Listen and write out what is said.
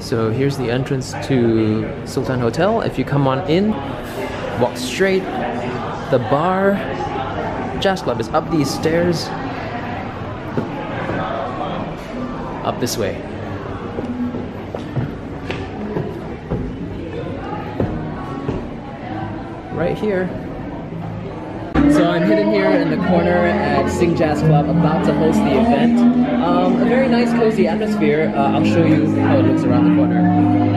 So here's the entrance to Sultan Hotel. If you come on in, walk straight. The bar, jazz club is up these stairs. Up this way. Right here. So I'm hidden here in the corner at Sing Jazz Club, about to host the event. A very nice, cozy atmosphere. I'll show you how it looks around the corner.